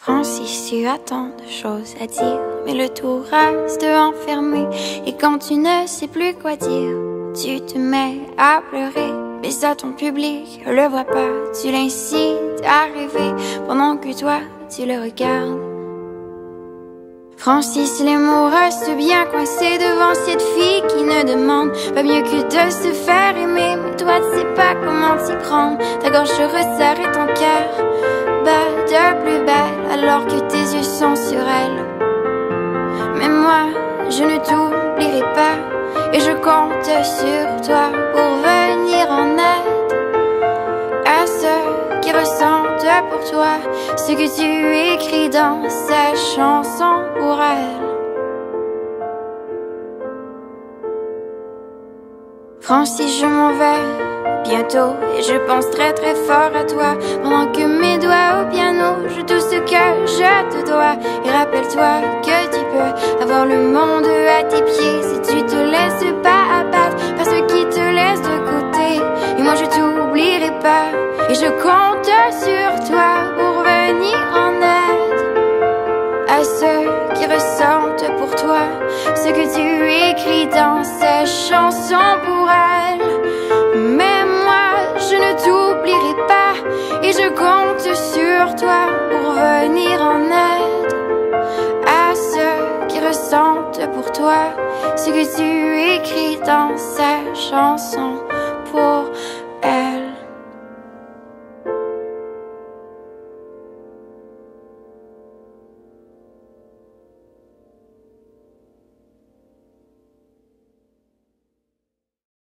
Francis, tu as tant de choses à dire, mais le tout reste enfermé. Et quand tu ne sais plus quoi dire, tu te mets à pleurer. Mais ça, ton public le voit pas, tu l'incites à rêver pendant que toi, tu le regardes. Francis, les mots restent bien coincés devant cette fille qui ne demande pas mieux que de se faire aimer. Mais toi, tu sais pas comment t'y prendre, ta gorge se resserre et ton cœur bat de plus belle alors que tes yeux sont sur elle. Mais moi, je ne t'oublierai pas et je compte sur toi pour venir en aide à ceux qui ressentent pour toi ce que tu écris dans ces chansons pour elle. Francis, je m'en vais bientôt et je pense très très fort à toi pendant que mes doigts au piano jouent tout ce que je te dois. Et rappelle-toi que tu peux avoir le monde à tes pieds si tu te laisses pas abattre par ceux qui te laissent de côté. Et moi je t'oublierai pas et je compte sur toi pour venir en aide à ceux qui ressentent pour toi ce que tu écris dans ces chansons pour elle. Mais moi, je ne t'oublierai pas et je compte sur toi pour venir en aide à ceux qui ressentent pour toi ce que tu écris dans ces chansons pour